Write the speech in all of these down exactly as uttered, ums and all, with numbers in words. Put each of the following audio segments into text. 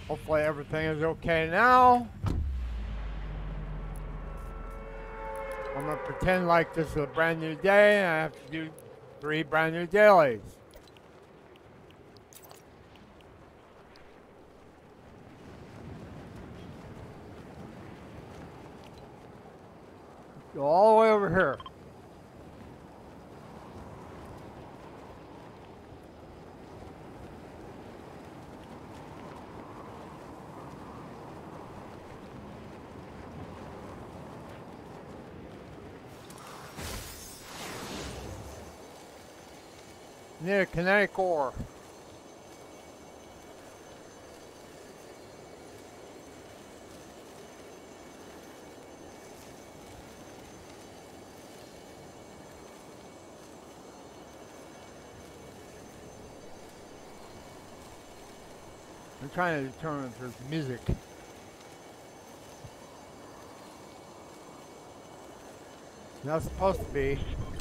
Hopefully everything is okay now. I'm gonna pretend like this is a brand new day and I have to do three brand new dailies. Go all the way over here. Need a kinetic ore. I'm trying to determine if there's music. Not supposed to be.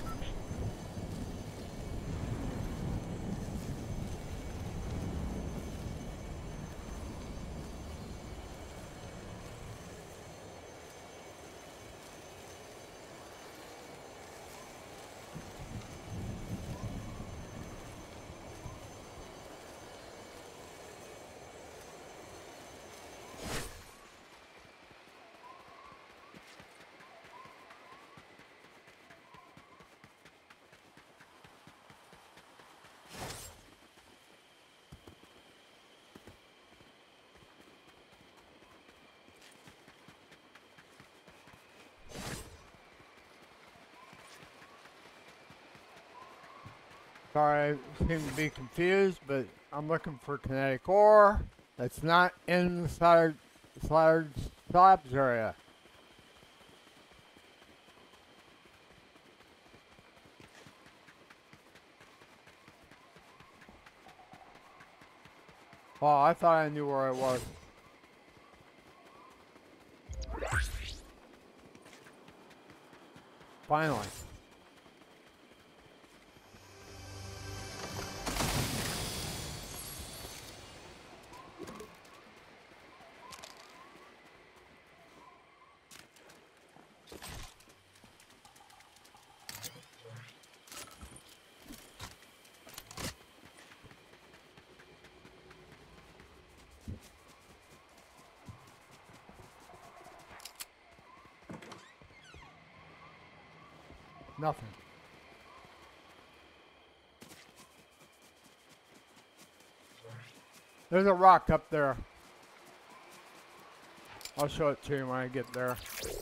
Sorry, I seem to be confused, but I'm looking for kinetic ore that's not in the slaughtered, slaughtered slabs area. Oh, I thought I knew where it was. Finally. Nothing. There's a rock up there. I'll show it to you when I get there.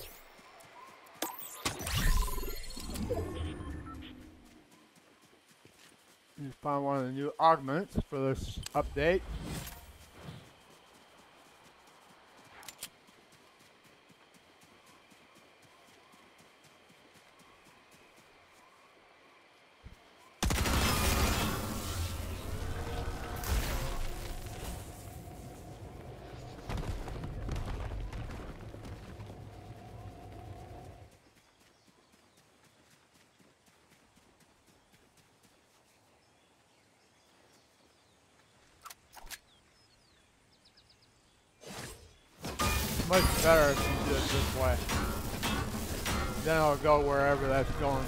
You find one of the new augments for this update. Much better if you do it this way. Then it'll go wherever that's going.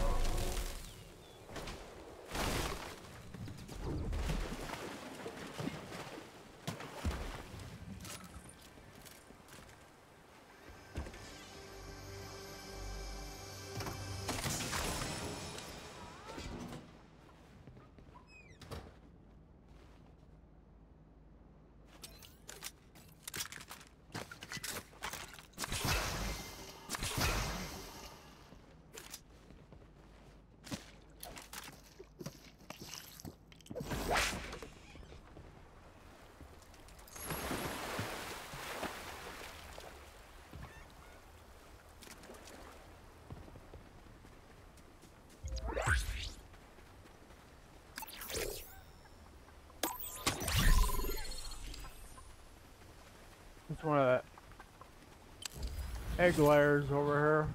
It's one of the egg layers over here.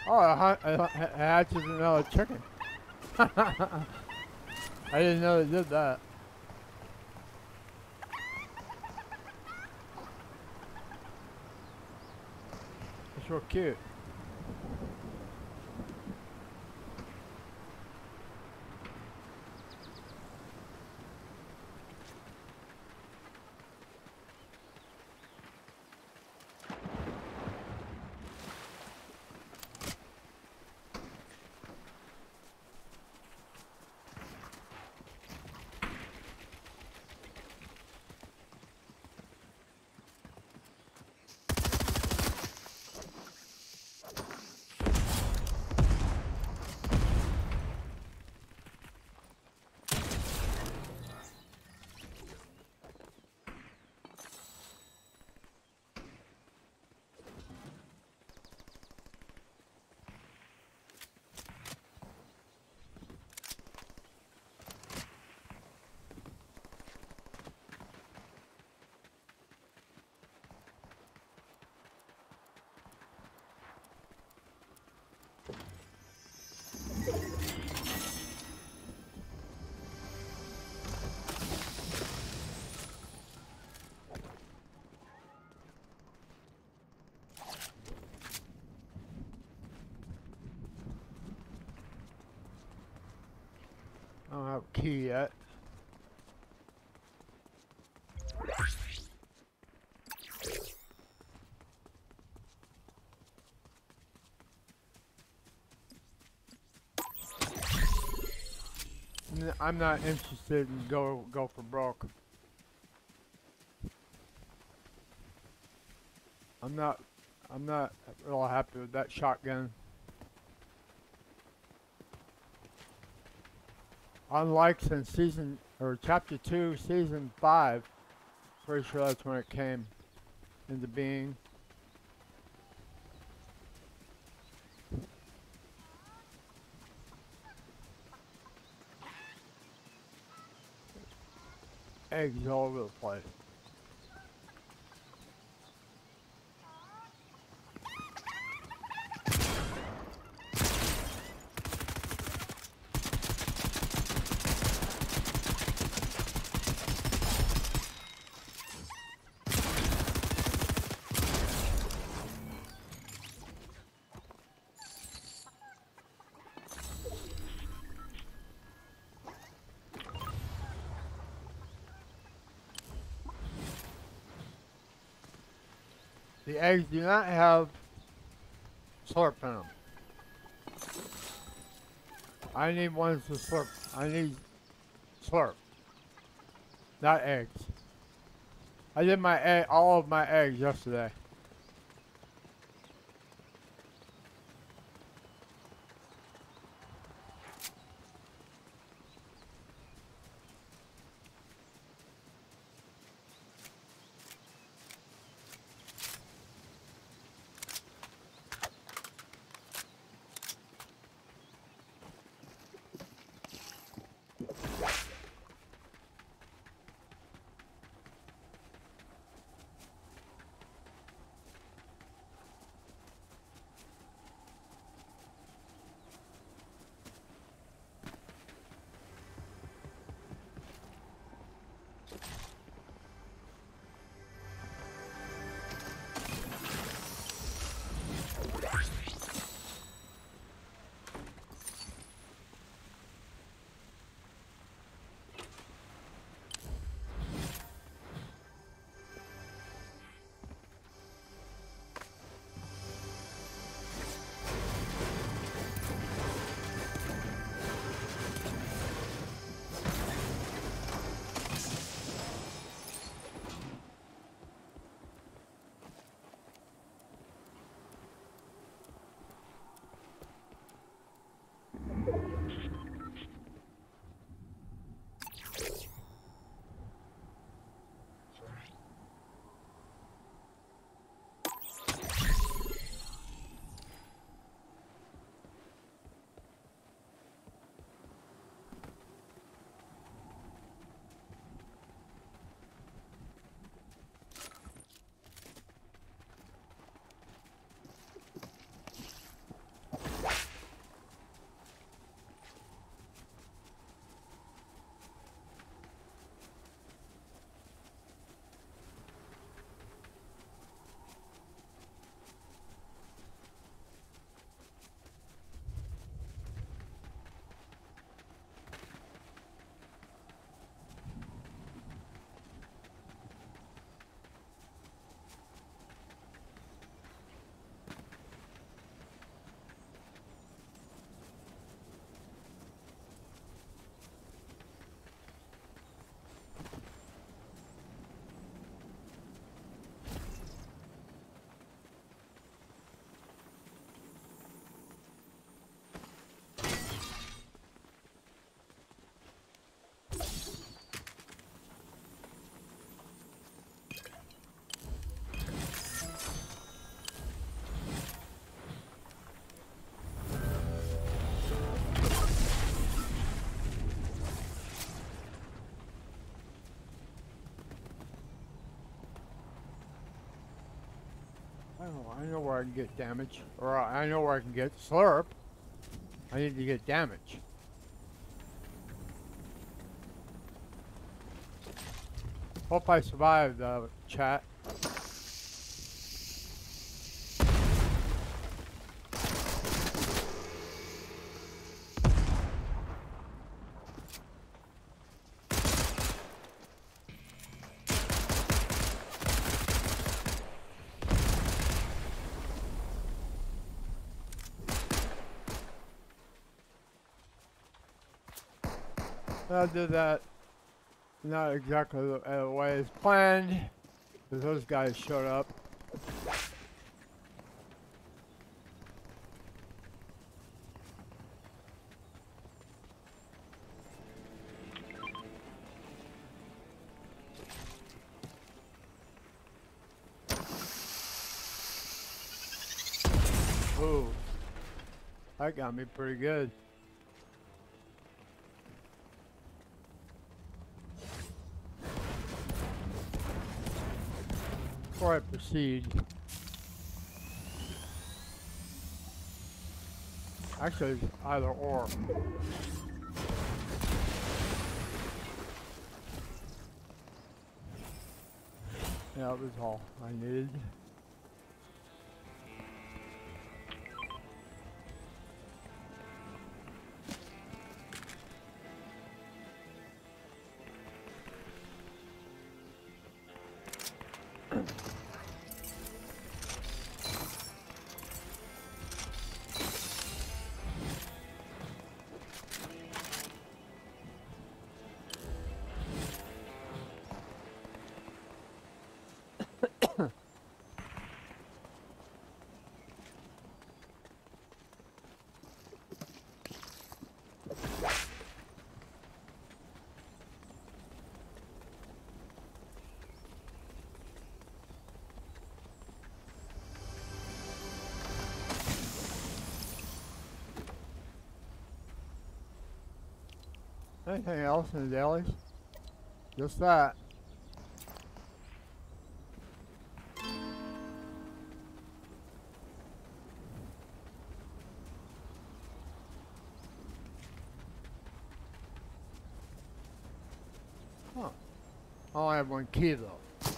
Oh, it ha- it ha- it hatches another chicken. I didn't know it did that. It's real cute. I don't have a key yet. N- I'm not interested in go go for broke. I'm not. I'm not real happy with that shotgun. Unlike since season or chapter two, season five. Pretty sure that's when it came into being. Eggs all over the place. The eggs do not have slurp in them. I need ones to slurp. I need slurp, not eggs. I did my egg, all of my eggs yesterday. Oh, I know where I can get damage. Or uh, I know where I can get slurp. I need to get damage. Hope I survived, uh, chat. I did that not exactly the uh, way it's planned, because those guys showed up. Ooh, that got me pretty good. Before I proceed, actually it's either or. Yeah, that was all I needed. Anything else in the dailies? Just that. Huh. I only have one key though.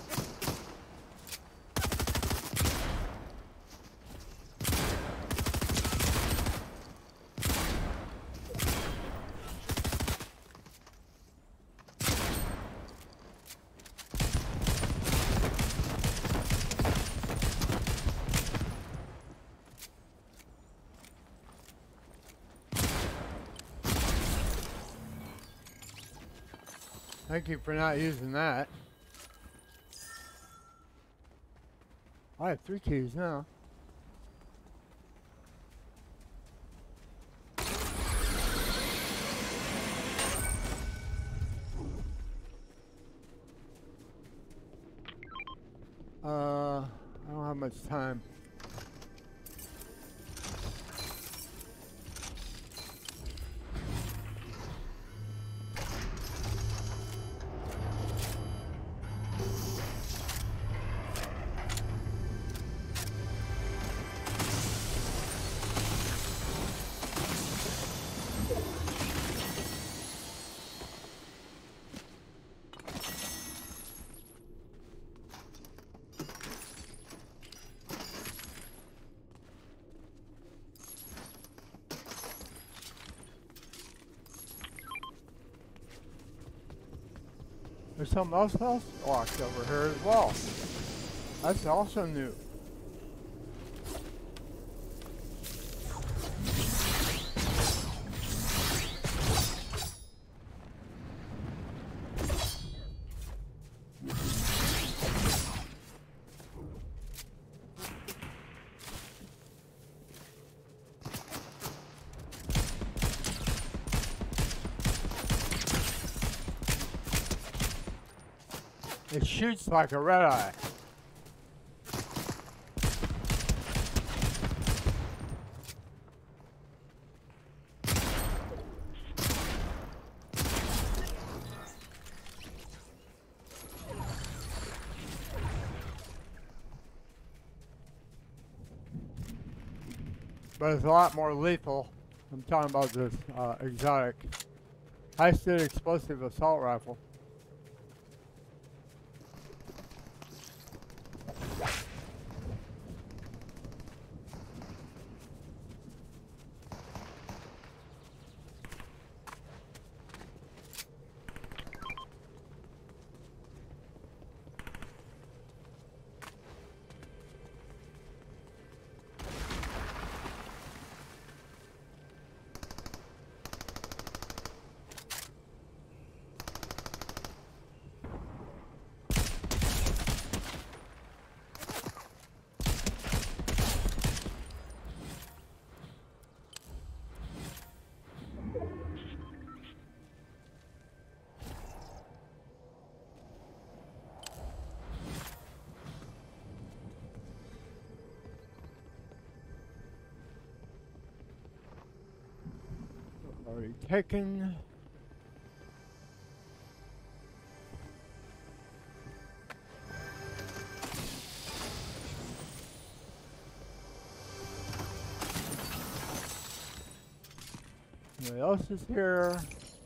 Thank you for not using that. I have three keys now. Uh, I don't have much time. There's something else else locked over here as well. That's also new. It shoots like a red eye. but it's a lot more lethal. I'm talking about this uh, exotic high-speed explosive assault rifle. Already taken. What else is here?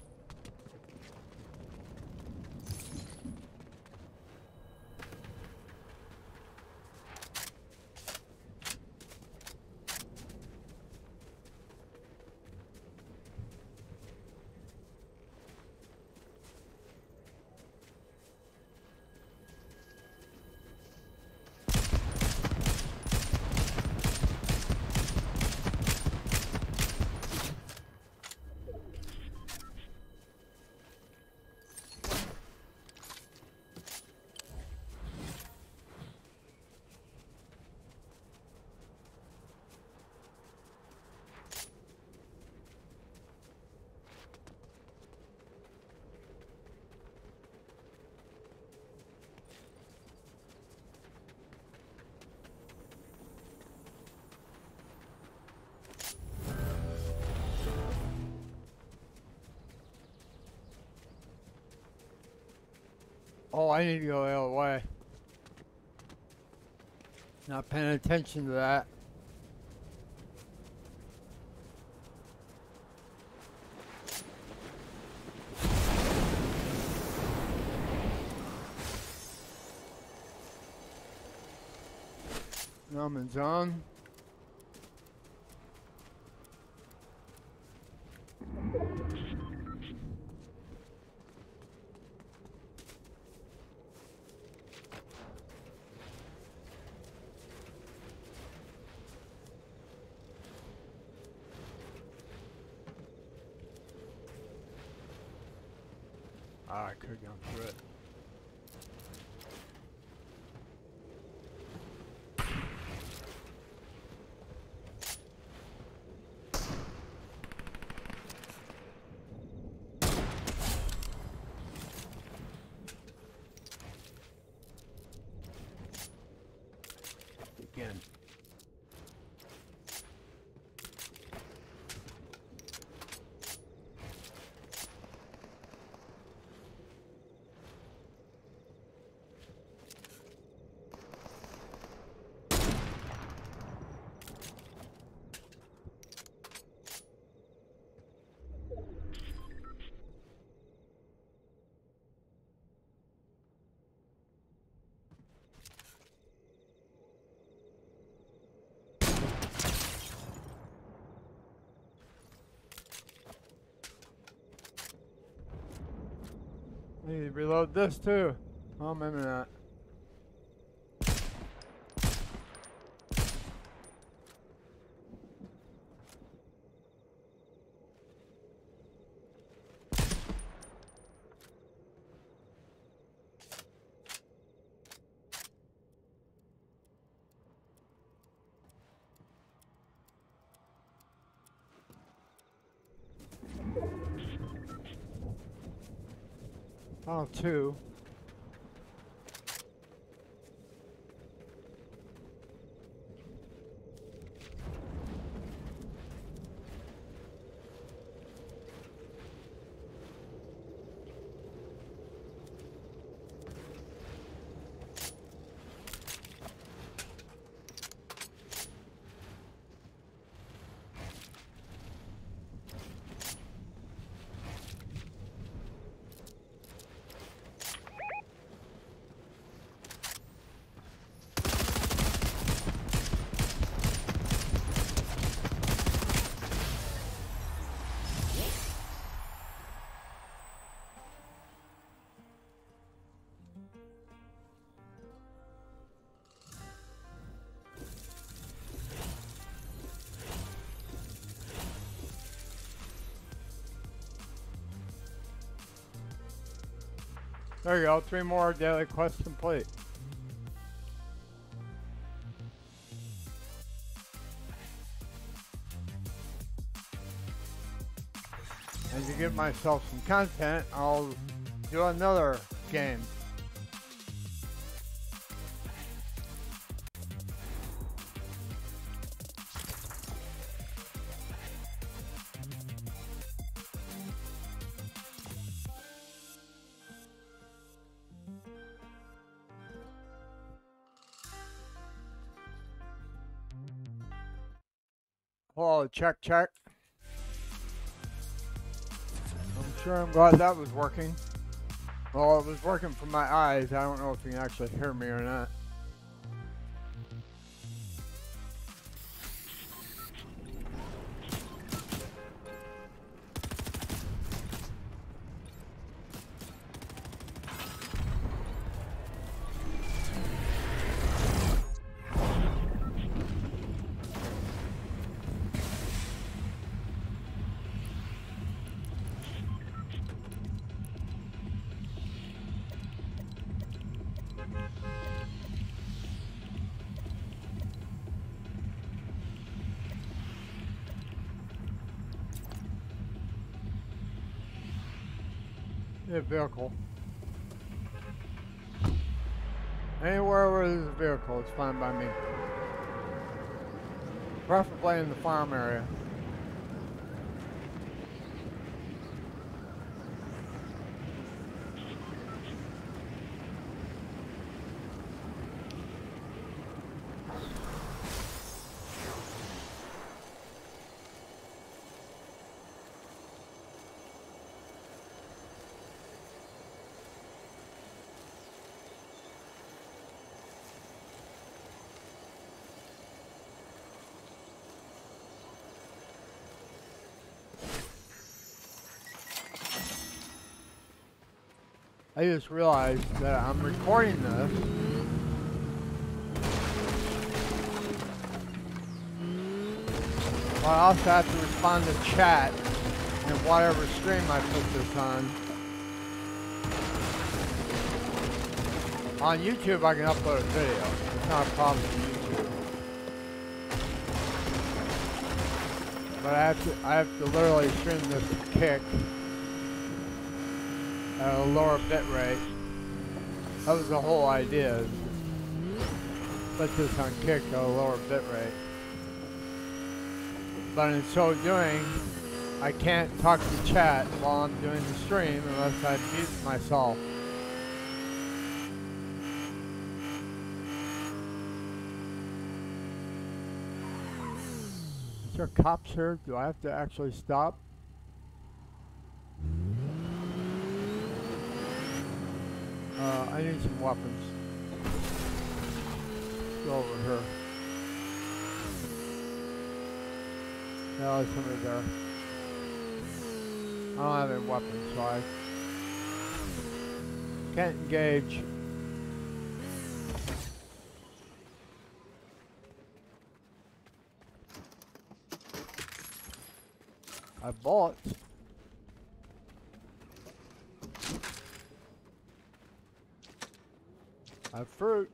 Oh, I need to go the other way. Not paying attention to that. Numbing's on. Ah, I could have gone through it. Again. I need to reload this too. Oh, maybe not. Oh, two. There you go, three more daily quests complete. And to give myself some content, I'll do another game. Oh, check, check. I'm sure I'm glad that was working. Well, it was working for my eyes. I don't know if you can actually hear me or not. A vehicle. Anywhere where there's a vehicle, it's fine by me. Preferably in the farm area. I just realized that I'm recording this. But I also have to respond to chat in whatever stream I put this on. On YouTube, I can upload a video. It's not a problem with YouTube. But I have to, I have to literally stream this kick at a lower bit rate. That was the whole idea. Put this on kick at a lower bit rate. But in so doing, I can't talk to chat while I'm doing the stream unless I mute myself. Is there cops here? Do I have to actually stop? Uh, I need some weapons. Let's go over here. Yeah, there's somebody there. I don't have any weapons, so I can't engage. I bought. I have fruit.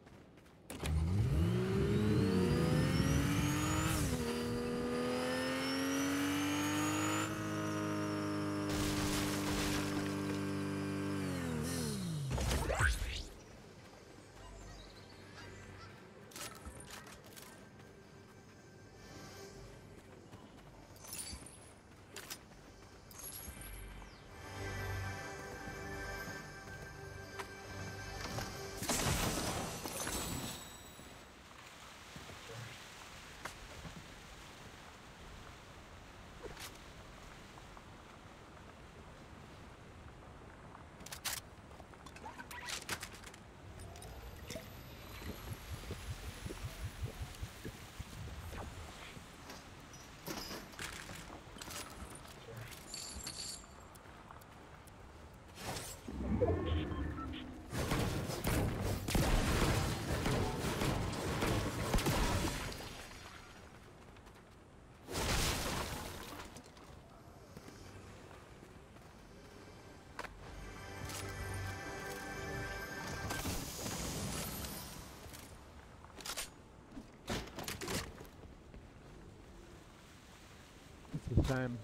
same.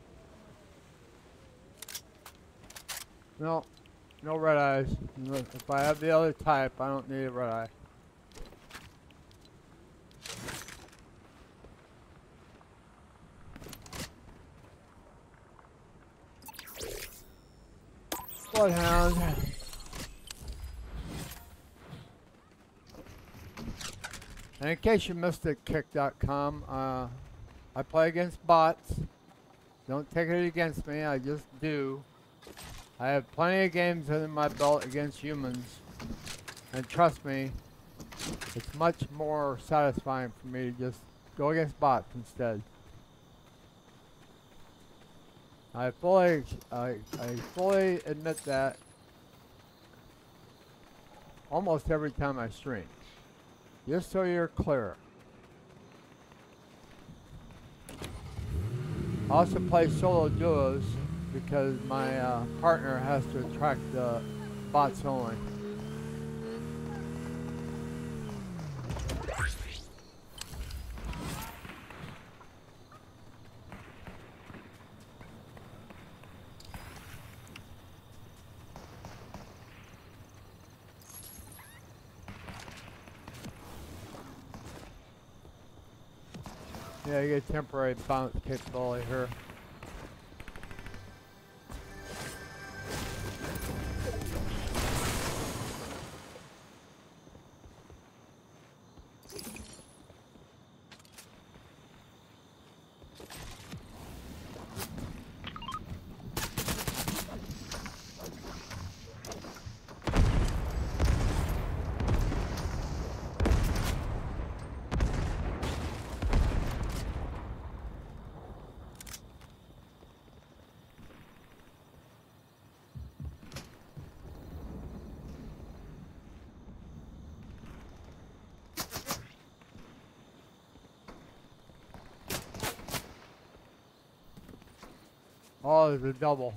No, no red eyes. If I have the other type, I don't need a red eye. Bloodhound. And in case you missed it, kick dot com, uh, I play against bots. Don't take it against me, I just do. I have plenty of games under my belt against humans. And trust me, it's much more satisfying for me to just go against bots instead. I fully, I, I fully admit that almost every time I stream. Just so you're clear. I also play solo duos because my uh, partner has to attract the bots only. Yeah, you get temporary bounce capability here. Oh, there's a double.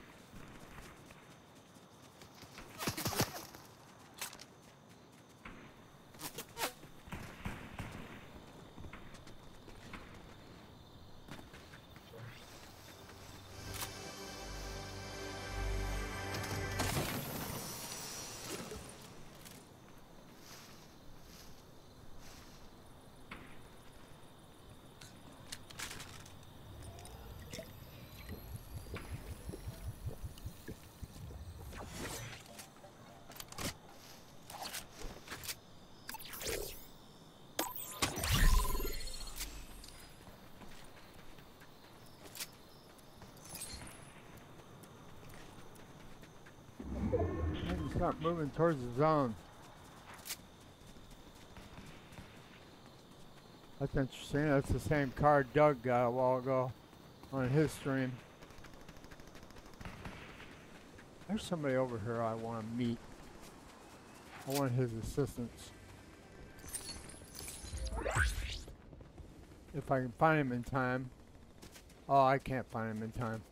Start moving towards the zone. That's interesting. That's the same card Doug got a while ago on his stream. There's somebody over here I want to meet. I want his assistance. If I can find him in time. Oh, I can't find him in time.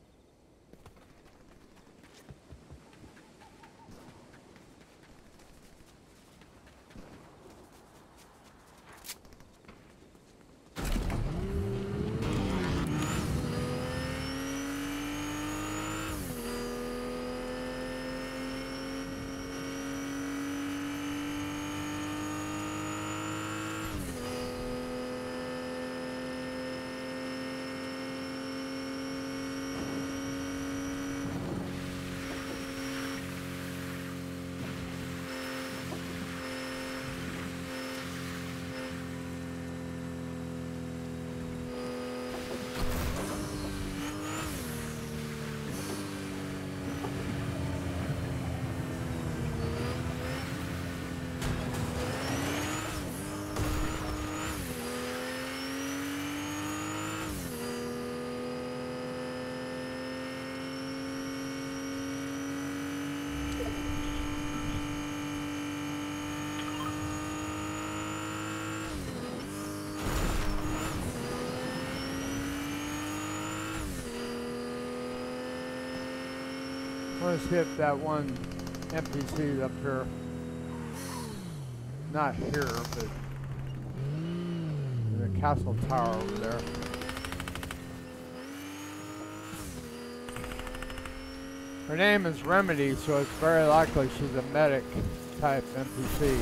Let's hit that one N P C up here. Not here, but in the castle tower over there. Her name is Remedy, so it's very likely she's a medic type N P C.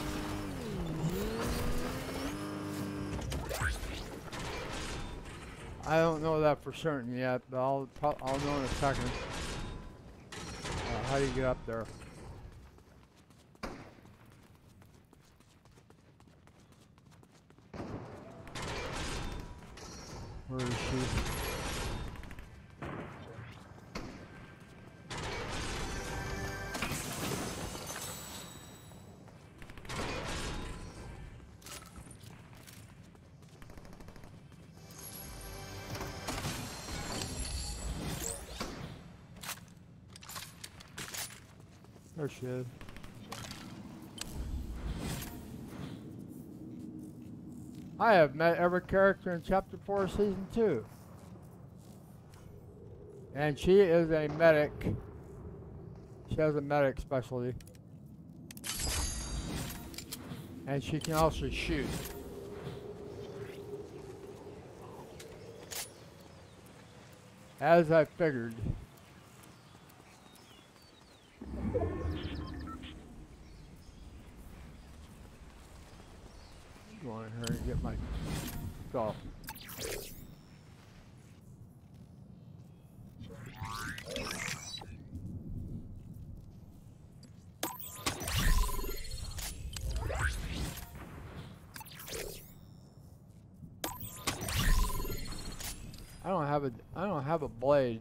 I don't know that for certain yet, but I'll, I'll know in a second. Uh, how do you get up there? Where is she? There she is. I have met every character in Chapter four, Season two. And she is a medic. She has a medic specialty. And she can also shoot. As I figured. Go on in here and get my stuff. I don't have a I don't have a blade.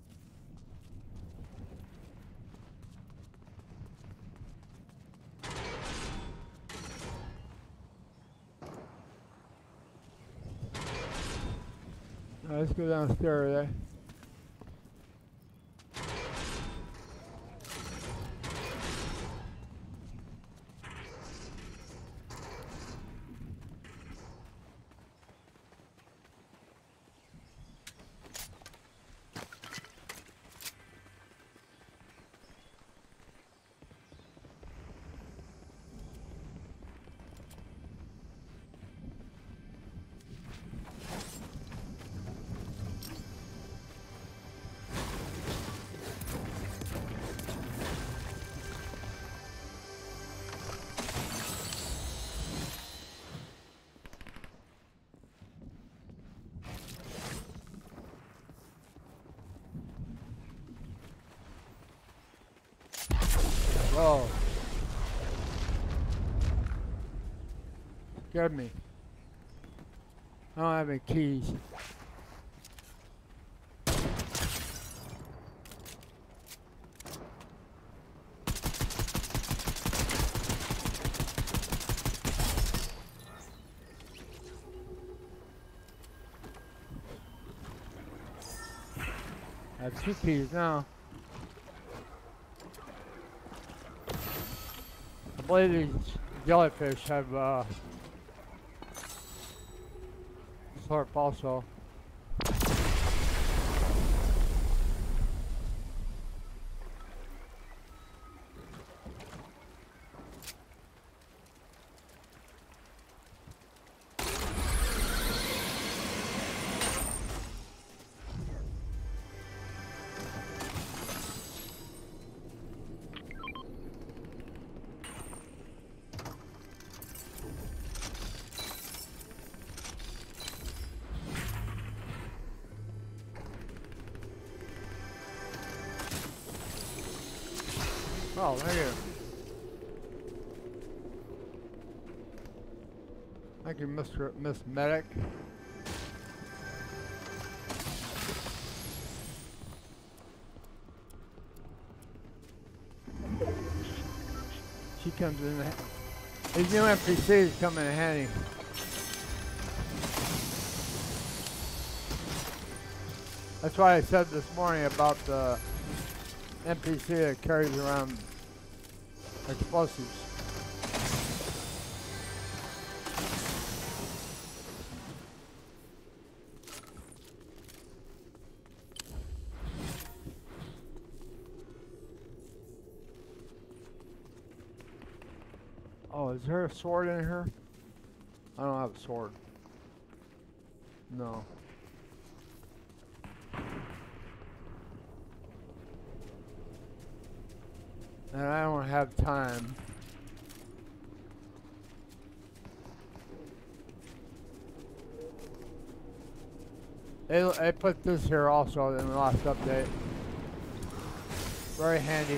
Right, let's go downstairs there. Whoa. Scared me. I don't have any keys. I have two keys now. I believe these jellyfish have uh, slurp also. Oh, thank you. Thank you, Mister Miss Medic. She comes in. These new N P Cs come in handy. That's why I said this morning about the N P C that carries around explosives. Oh, is there a sword in here? I don't have a sword. No. And I don't have time. They, they put this here also in the last update. Very handy.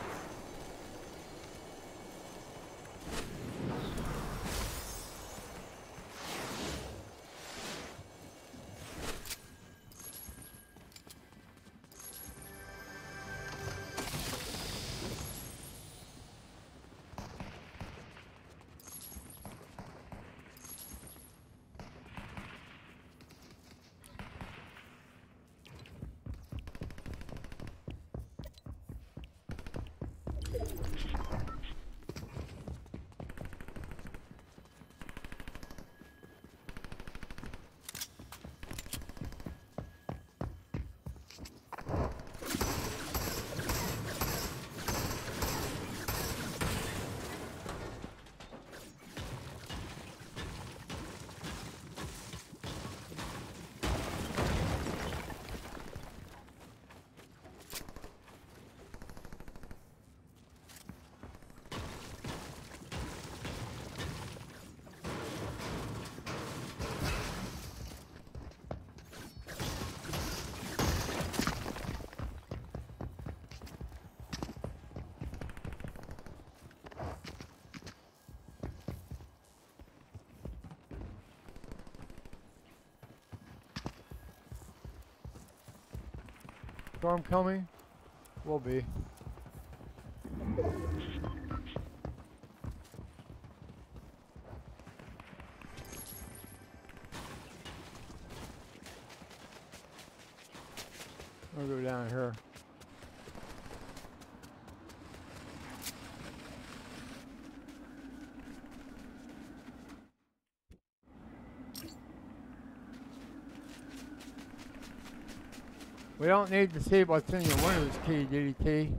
Storm coming? Will be. I'll go down here. We don't need to see what's in your Windows key, D D T.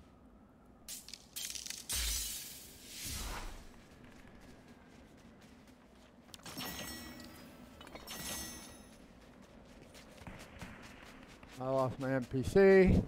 I lost my N P C.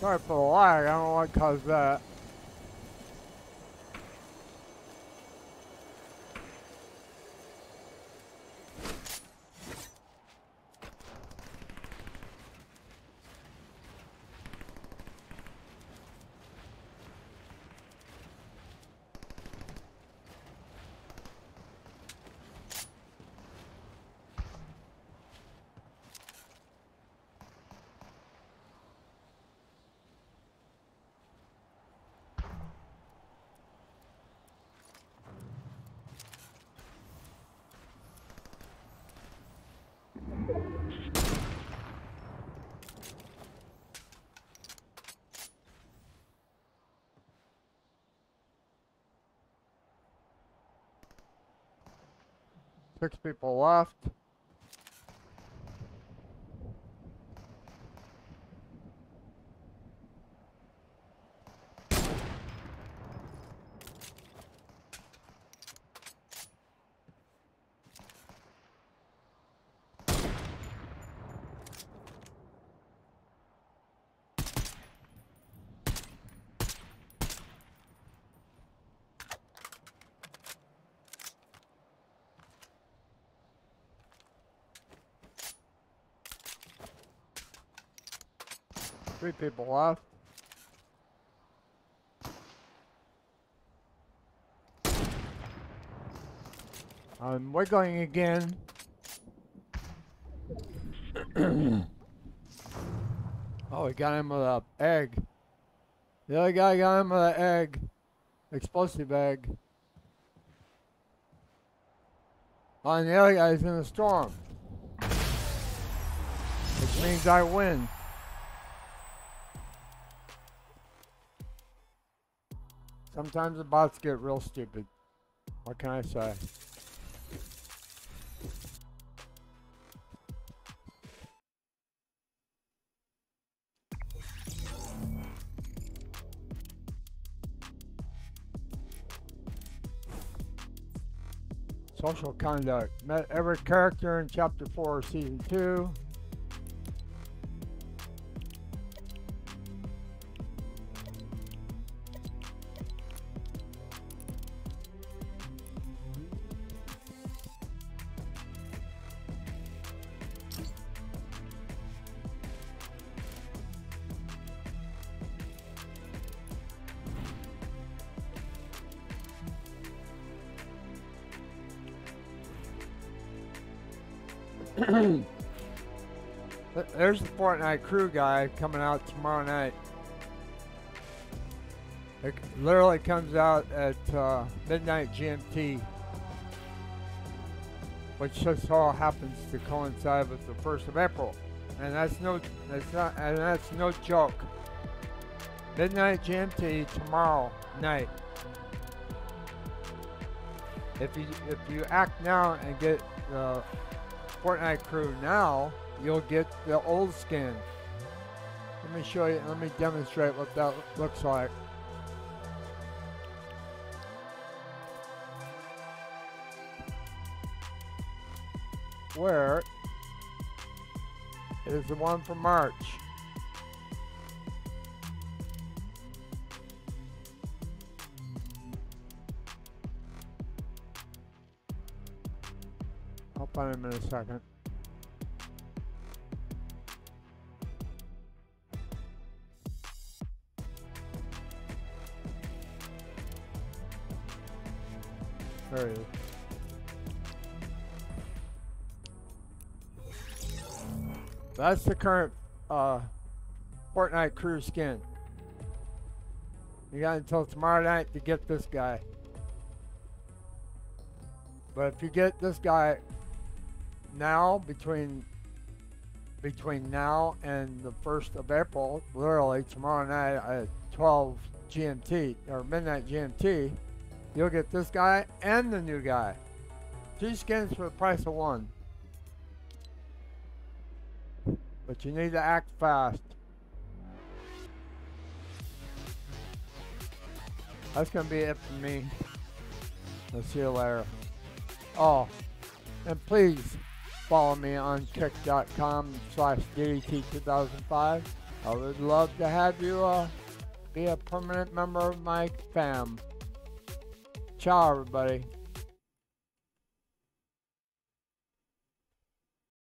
Sorry for the lag, I don't know what caused that. Six people left. Three people left. I'm wiggling again. Oh, we got him with an egg. The other guy got him with an egg. Explosive egg. Oh, and the other guy's in a storm. Which means I win. Sometimes the bots get real stupid. What can I say? Social conduct. Met every character in chapter four of season two. There's the Fortnite crew guy coming out tomorrow night. It literally comes out at uh, midnight G M T, which just all happens to coincide with the first of April, and that's no, that's not, and that's no joke. Midnight G M T tomorrow night. If you if you act now and get the Fortnite crew now, you'll get the old skin. Let me show you, let me demonstrate what that looks like. Where is the one from March? I'll find him in a second. There he is. That's the current uh, Fortnite crew skin. You got until tomorrow night to get this guy. But if you get this guy now, between between now and the first of April, literally tomorrow night at twelve G M T or midnight G M T, you'll get this guy and the new guy. Two skins for the price of one. But you need to act fast. That's going to be it for me. I'll see you later. Oh, and please follow me on kick dot com slash D D T two thousand five. I would love to have you uh, be a permanent member of my fam. Ciao, everybody.